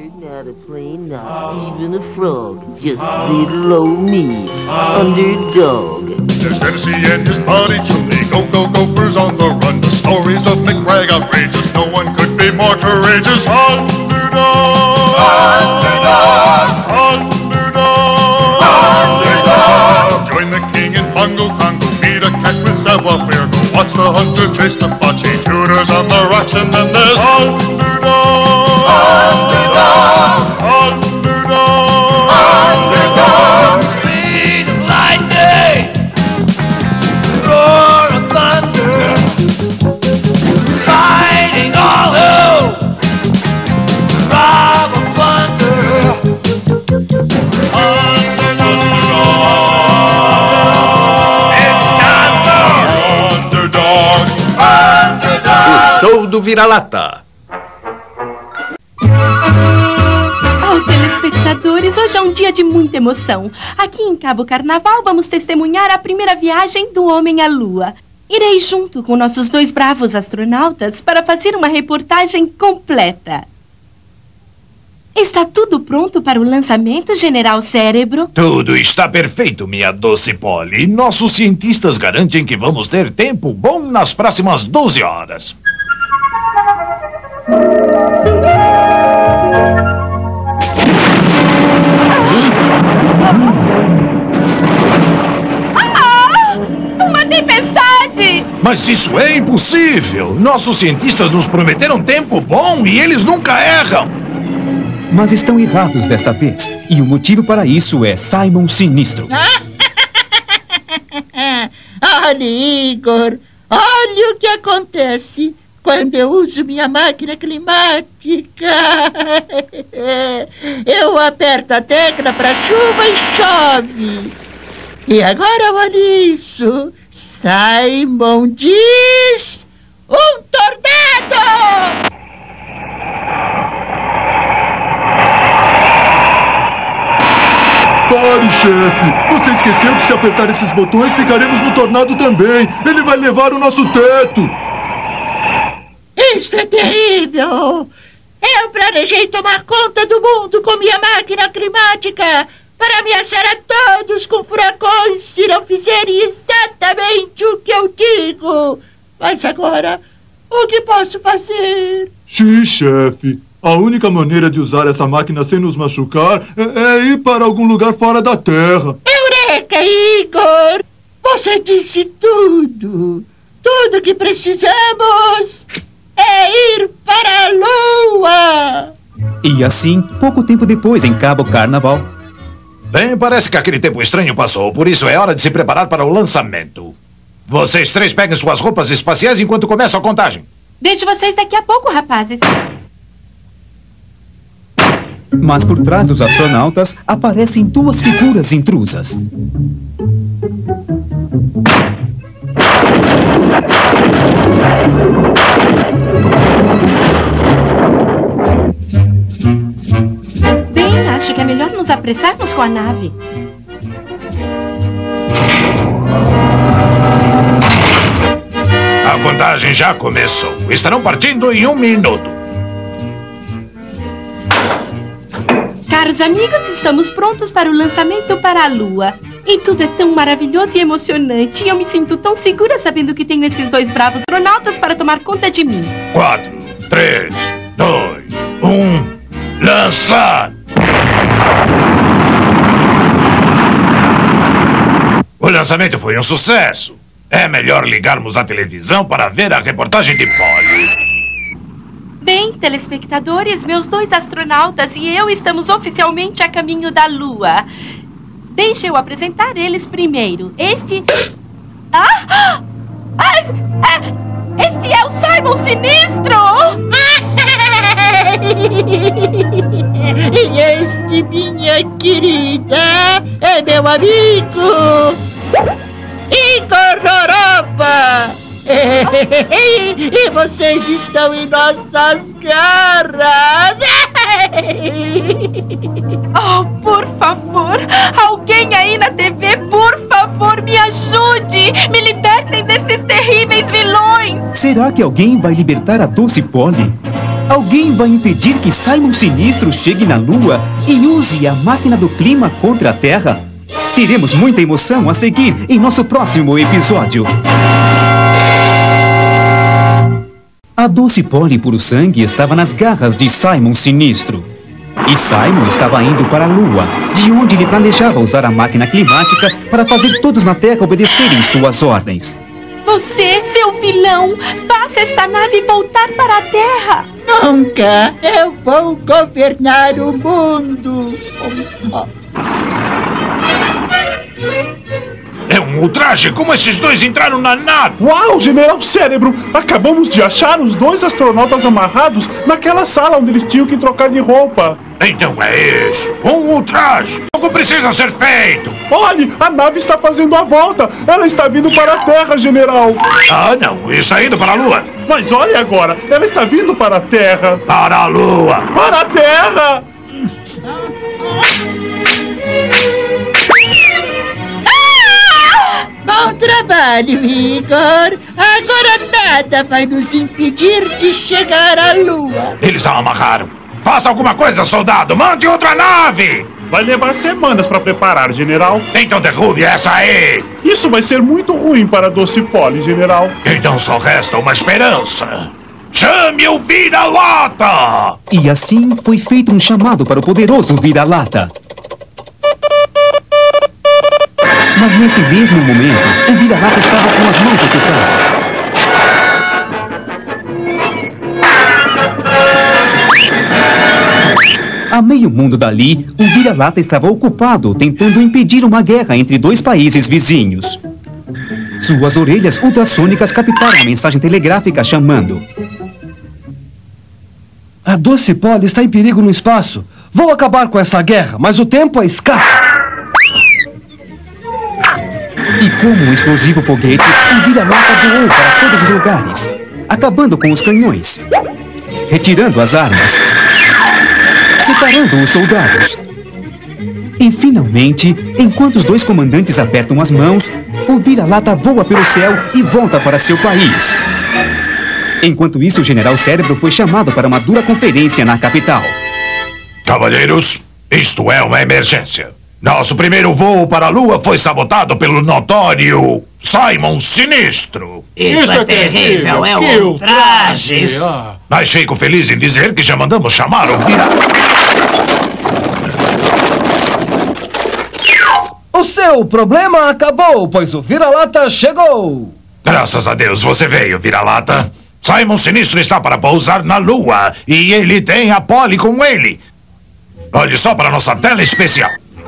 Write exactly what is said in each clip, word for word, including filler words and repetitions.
Not a plane, not even a frog. Just little old me, underdog. There's Tennessee and his buddy Julie. Go, go, gophers on the run. The stories of McBride outrageous. No one could be more courageous. Underdog! Underdog! Underdog! Underdog! Join the king in Bongo Congo. Beat a cat with savoir-faire. Go watch the hunter chase the bocce. Tuners on the rocks and then there's Underdog! Underdog! Underdog! Underdog! Speed of lightning! Roar of thunder! Fighting all who rob and plunder! Underdog! It's time for Underdog! Underdog! O show do Vira-Lata. Telespectadores, hoje é um dia de muita emoção. Aqui em Cabo Carnaval vamos testemunhar a primeira viagem do homem à Lua. Irei junto com nossos dois bravos astronautas para fazer uma reportagem completa. Está tudo pronto para o lançamento, General Cérebro? Tudo está perfeito, minha doce Polly. Nossos cientistas garantem que vamos ter tempo bom nas próximas doze horas. Uma tempestade! Mas isso é impossível! Nossos cientistas nos prometeram tempo bom e eles nunca erram! Mas estão errados desta vez. E o motivo para isso é Simon Sinistro. Olha, Igor, olha o que acontece quando eu uso minha máquina climática. Eu aperto a tecla para chuva e chove. E agora olha isso. Simon diz: um tornado! Pare, chefe! Você esqueceu que se apertar esses botões ficaremos no tornado também! Ele vai levar o nosso teto! Isso é terrível! Eu planejei tomar conta do mundo com minha máquina climática para ameaçar a todos com furacões se não fizerem exatamente o que eu digo! Mas agora, o que posso fazer? Sim, chefe. A única maneira de usar essa máquina sem nos machucar é, é ir para algum lugar fora da Terra. Eureka, Igor! Você disse tudo! Tudo que precisamos é ir para a Lua! E assim, pouco tempo depois, em Cabo Carnaval. Bem, parece que aquele tempo estranho passou, por isso é hora de se preparar para o lançamento. Vocês três peguem suas roupas espaciais enquanto começa a contagem. Vejo vocês daqui a pouco, rapazes. Mas por trás dos astronautas aparecem duas figuras intrusas. Bem, acho que é melhor nos apressarmos com a nave. A contagem já começou. Estarão partindo em um minuto. Caros amigos, estamos prontos para o lançamento para a Lua. E tudo é tão maravilhoso e emocionante. E eu me sinto tão segura sabendo que tenho esses dois bravos astronautas para tomar conta de mim. Quatro, três, dois, um, lança! O lançamento foi um sucesso. É melhor ligarmos a televisão para ver a reportagem de Polly. Bem, telespectadores, meus dois astronautas e eu estamos oficialmente a caminho da Lua. Deixa eu apresentar eles primeiro. Este... Ah! ah é, este é o Simon Sinistro! E este, minha querida, é meu amigo Igor Europa! E vocês estão em nossas garras! Oh, por favor! Alguém aí na T V, por favor, me ajude! Me libertem desses terríveis vilões! Será que alguém vai libertar a doce Polly? Alguém vai impedir que Simon Sinistro chegue na Lua e use a máquina do clima contra a Terra? Teremos muita emoção a seguir em nosso próximo episódio. A doce Polly puro sangue estava nas garras de Simon Sinistro. E Simon estava indo para a Lua, de onde ele planejava usar a máquina climática para fazer todos na Terra obedecerem suas ordens. Você, seu vilão, faça esta nave voltar para a Terra. Nunca! Eu vou governar o mundo! É um ultraje! Como esses dois entraram na nave? Uau, General Cérebro! Acabamos de achar os dois astronautas amarrados naquela sala onde eles tinham que trocar de roupa. Então é isso! Um ultraje! Algo precisa ser feito! Olhe, a nave está fazendo a volta! Ela está vindo para a Terra, General! Ah, não! Está indo para a Lua! Mas olhe agora! Ela está vindo para a Terra! Para a Lua! Para a Terra! Bom trabalho, Igor! Agora nada vai nos impedir de chegar à Lua! Eles a amarraram! Faça alguma coisa, soldado! Mande outra nave! Vai levar semanas para preparar, General. Então derrube essa aí! Isso vai ser muito ruim para a doce Polly, General. Então só resta uma esperança! Chame o Vira-Lata! E assim foi feito um chamado para o poderoso Vira-Lata. Mas nesse mesmo momento, o Vira-Lata estava com as mãos ocupadas. A meio mundo dali, o Vira-Lata estava ocupado tentando impedir uma guerra entre dois países vizinhos. Suas orelhas ultrassônicas captaram a mensagem telegráfica chamando. A doce Polly está em perigo no espaço. Vou acabar com essa guerra, mas o tempo é escasso. E como um explosivo foguete, o Vira-Lata voou para todos os lugares, acabando com os canhões, retirando as armas, separando os soldados. E finalmente, enquanto os dois comandantes apertam as mãos, o Vira-Lata voa pelo céu e volta para seu país. Enquanto isso, o General Cérebro foi chamado para uma dura conferência na capital. Cavalheiros, isto é uma emergência. Nosso primeiro voo para a Lua foi sabotado pelo notório Simon Sinistro. Isso, Isso é terrível, é um ultraje. Mas fico feliz em dizer que já mandamos chamar o Vira... O seu problema acabou, pois o Vira-Lata chegou. Graças a Deus você veio, Vira-Lata. Simon Sinistro está para pousar na Lua e ele tem a Polly com ele. Olhe só para nossa tela especial.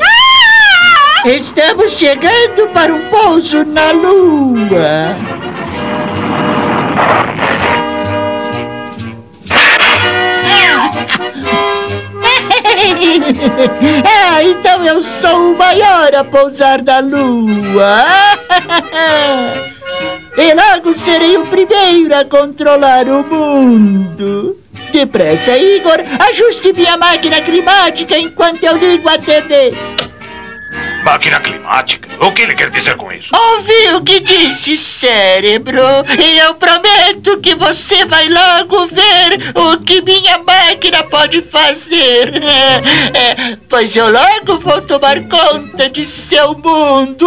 Estamos chegando para um pouso na Lua. Ah, então eu sou o maior a pousar na Lua. E logo serei o primeiro a controlar o mundo. Depressa, Igor, ajuste minha máquina climática enquanto eu ligo a T V. Máquina climática? O que ele quer dizer com isso? Ouvi o que disse, Cérebro. E eu prometo que você vai logo ver o que minha máquina pode fazer. É, pois eu logo vou tomar conta de seu mundo.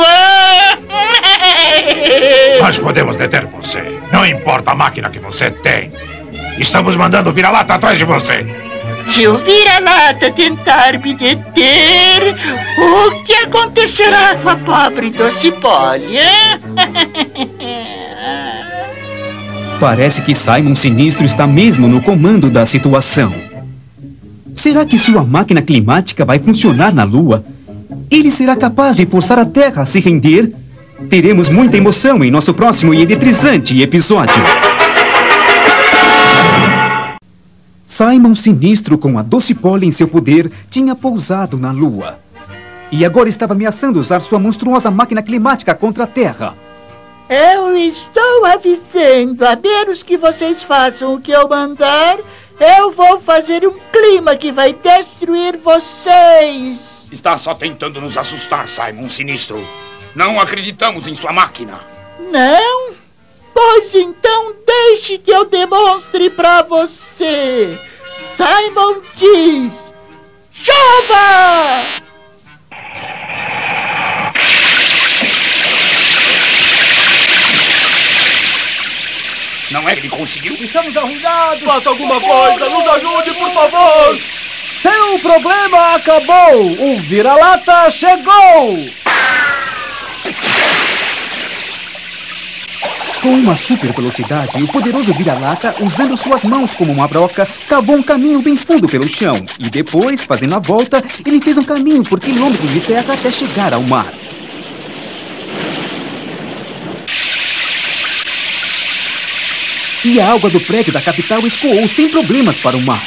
Nós podemos deter você. Não importa a máquina que você tem. Estamos mandando o Vira-Lata atrás de você. Se o Vira-Lata tentar me deter, o que acontecerá com a pobre doce Polly? Parece que Simon Sinistro está mesmo no comando da situação. Será que sua máquina climática vai funcionar na Lua? Ele será capaz de forçar a Terra a se render? Teremos muita emoção em nosso próximo e eletrizante episódio. Simon Sinistro, com a doce Polly em seu poder, tinha pousado na Lua. E agora estava ameaçando usar sua monstruosa máquina climática contra a Terra. Eu estou avisando, a menos que vocês façam o que eu mandar, eu vou fazer um clima que vai destruir vocês. Está só tentando nos assustar, Simon Sinistro. Não acreditamos em sua máquina. Não? Pois então deixe Deixe que eu demonstre pra você. Simon diz: chova! Não é que ele conseguiu? Estamos arruinados! Faça alguma coisa! Nos ajude, por favor! Seu problema acabou! O vira-lata chegou! Com uma super velocidade, o poderoso vira-lata, usando suas mãos como uma broca, cavou um caminho bem fundo pelo chão. E depois, fazendo a volta, ele fez um caminho por quilômetros de terra até chegar ao mar. E a água do prédio da capital escoou sem problemas para o mar.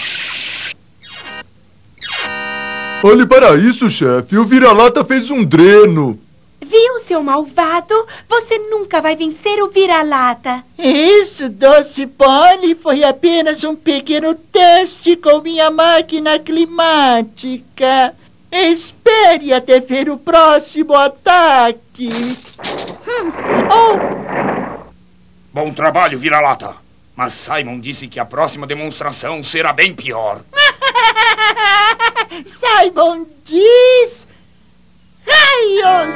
Olhe para isso, chefe. O vira-lata fez um dreno. Viu, seu malvado? Você nunca vai vencer o vira-lata. Isso, Doce Polly, foi apenas um pequeno teste com minha máquina climática. Espere até ver o próximo ataque. Hum. Oh. Bom trabalho, vira-lata. Mas Simon disse que a próxima demonstração será bem pior. Simon diz... raios!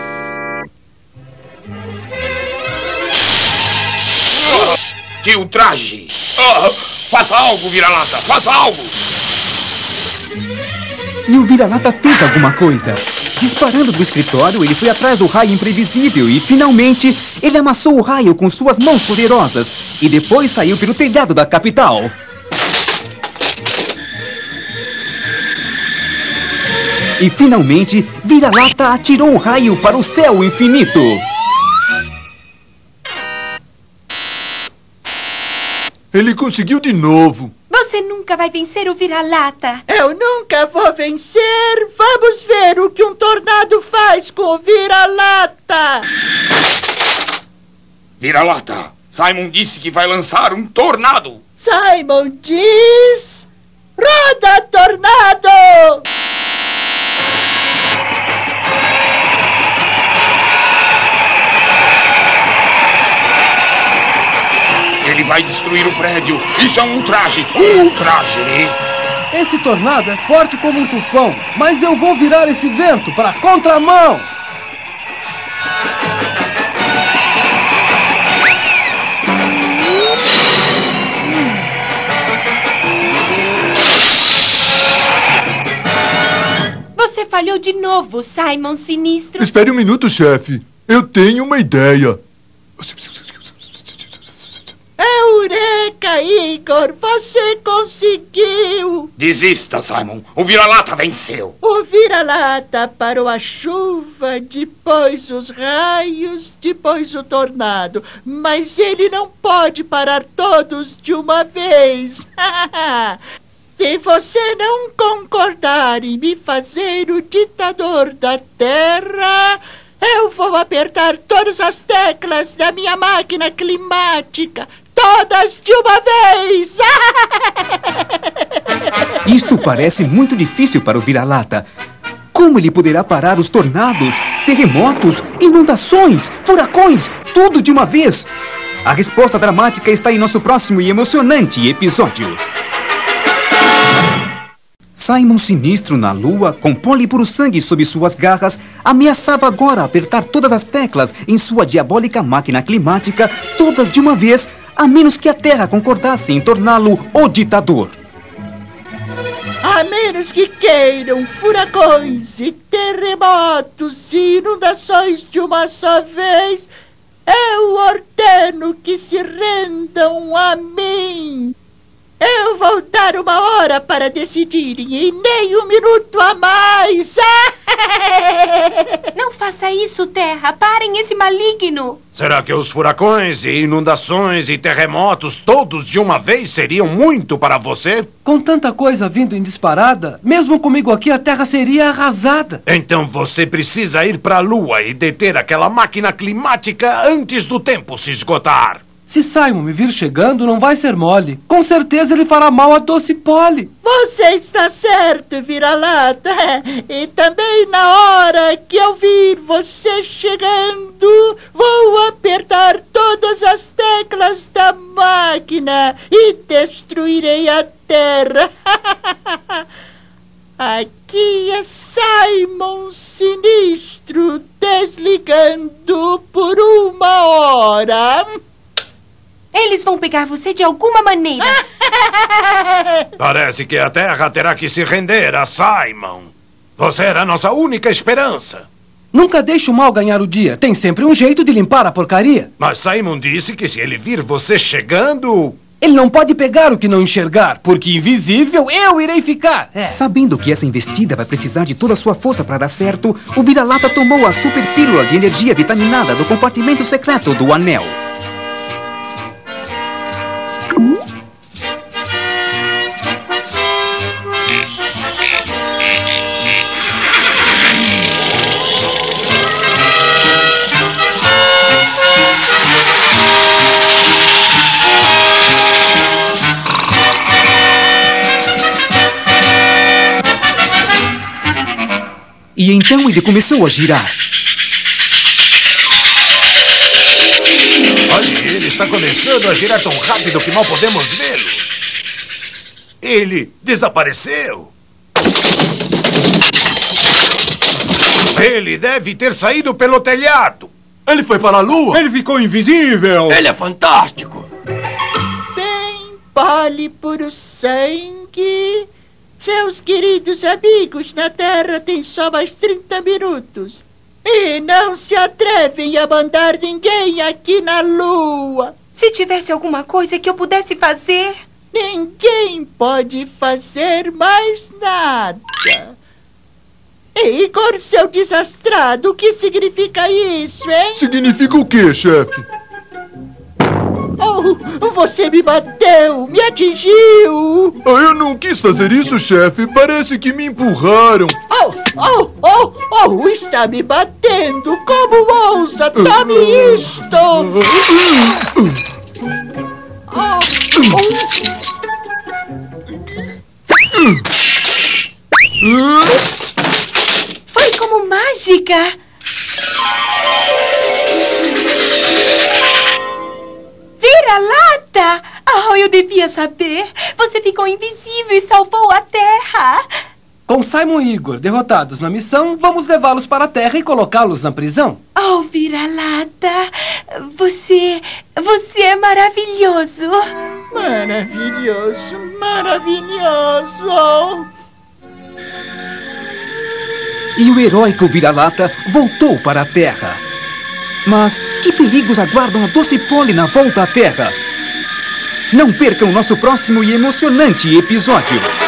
Que ultraje! Oh, faça algo, vira-lata! Faça algo! E o vira-lata fez alguma coisa. Disparando do escritório, ele foi atrás do raio imprevisível e, finalmente, ele amassou o raio com suas mãos poderosas e depois saiu pelo telhado da capital. E, finalmente, vira-lata atirou o raio para o céu infinito. Ele conseguiu de novo. Você nunca vai vencer o vira-lata. Eu nunca vou vencer. Vamos ver o que um tornado faz com o vira-lata. Vira-lata, Simon disse que vai lançar um tornado. Simon diz... roda, tornado! Ele vai destruir o prédio. Isso é um ultraje. Um ultraje. Esse tornado é forte como um tufão, mas eu vou virar esse vento para a contramão. Você falhou de novo, Simon Sinistro. Espere um minuto, chefe. Eu tenho uma ideia. Eureka, Igor! Você conseguiu! Desista, Simon. O vira-lata venceu. O vira-lata parou a chuva, depois os raios, depois o tornado. Mas ele não pode parar todos de uma vez. Se você não concordar em me fazer o ditador da Terra... eu vou apertar todas as teclas da minha máquina climática. Todas de uma vez! Isto parece muito difícil para o vira-lata. Como ele poderá parar os tornados, terremotos, inundações, furacões, tudo de uma vez? A resposta dramática está em nosso próximo e emocionante episódio. Simon Sinistro na Lua, com Polly puro sangue sob suas garras, ameaçava agora apertar todas as teclas em sua diabólica máquina climática, todas de uma vez, a menos que a Terra concordasse em torná-lo o ditador. A menos que queiram furacões e terremotos e inundações de uma só vez, eu ordeno que se rendam a mim. Eu vou dar uma hora para decidirem e nem um minuto a mais. Não faça isso, Terra. Parem esse maligno. Será que os furacões e inundações e terremotos todos de uma vez seriam muito para você? Com tanta coisa vindo em disparada, mesmo comigo aqui a Terra seria arrasada. Então você precisa ir para a Lua e deter aquela máquina climática antes do tempo se esgotar. Se Simon me vir chegando, não vai ser mole. Com certeza ele fará mal a Doce Polly. Você está certo, vira-lata. E também na hora que eu vir você chegando, vou apertar todas as teclas da máquina e destruirei a Terra. Aqui é Simon Sinistro desligando por uma hora. Eles vão pegar você de alguma maneira. Parece que a Terra terá que se render a Simon. Você era a nossa única esperança. Nunca deixe o mal ganhar o dia. Tem sempre um jeito de limpar a porcaria. Mas Simon disse que se ele vir você chegando... Ele não pode pegar o que não enxergar, porque invisível eu irei ficar. É. Sabendo que essa investida vai precisar de toda a sua força para dar certo, o vira-lata tomou a super pílula de energia vitaminada do compartimento secreto do anel. E então ele começou a girar. Olha, ele está começando a girar tão rápido que mal podemos vê-lo. Ele desapareceu. Ele deve ter saído pelo telhado. Ele foi para a lua. Ele ficou invisível. Ele é fantástico. Bem, Polly puro sangue. Seus queridos amigos na Terra têm só mais trinta minutos. E não se atrevem a mandar ninguém aqui na Lua. Se tivesse alguma coisa que eu pudesse fazer... Ninguém pode fazer mais nada. Igor, seu desastrado, o que significa isso, hein? Significa o quê, chefe? Oh, você me bateu, me atingiu. Ah, eu não quis fazer isso, chefe. Parece que me empurraram. Oh, oh, oh, oh, está me batendo. Como ousa? Tome isto. Oh, oh. Foi como mágica. Vira-lata! Oh, eu devia saber. Você ficou invisível e salvou a Terra. Com Simon e Igor derrotados na missão, vamos levá-los para a Terra e colocá-los na prisão. Oh, Vira-lata, você... você é maravilhoso. Maravilhoso, maravilhoso. E o heróico vira-lata voltou para a Terra. Mas que perigos aguardam a doce Polly na volta à Terra? Não percam nosso próximo e emocionante episódio.